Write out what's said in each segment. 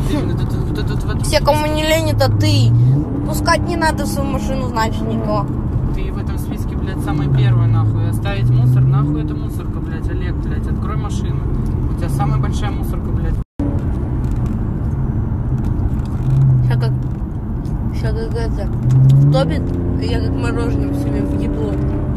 Все, кому не лень, это ты. Пускать не надо в свою машину, значит, никого. Ты в этом списке, блядь, самый первый, нахуй. Оставить мусор, нахуй это мусорка, блядь. Олег, блядь, открой машину. У тебя самая большая мусорка, блядь. Сейчас как это топит, я как мороженое себе в еду.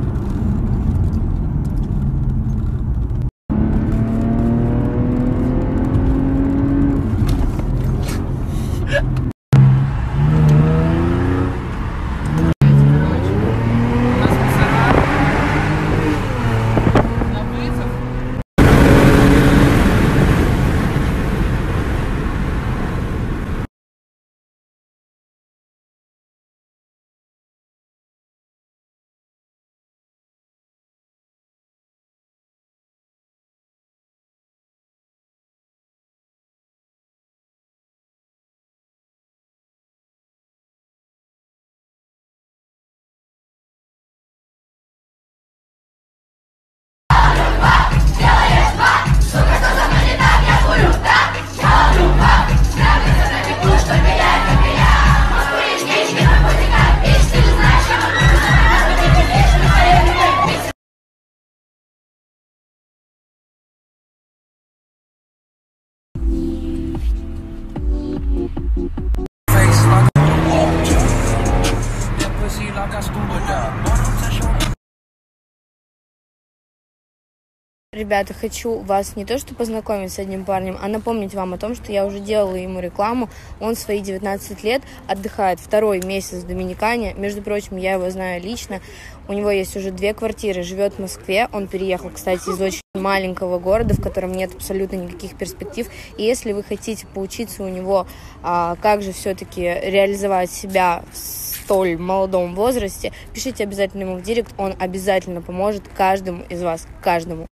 Ребята, хочу вас не то что познакомить с одним парнем, а напомнить вам о том, что я уже делала ему рекламу. Он в свои 19 лет отдыхает второй месяц в Доминикане. Между прочим, я его знаю лично. У него есть уже 2 квартиры, живет в Москве. Он переехал, кстати, из очень маленького города, в котором нет абсолютно никаких перспектив. И если вы хотите поучиться у него, как же все-таки реализовать себя в столь молодом возрасте, пишите обязательно ему в директ. Он обязательно поможет каждому из вас, каждому.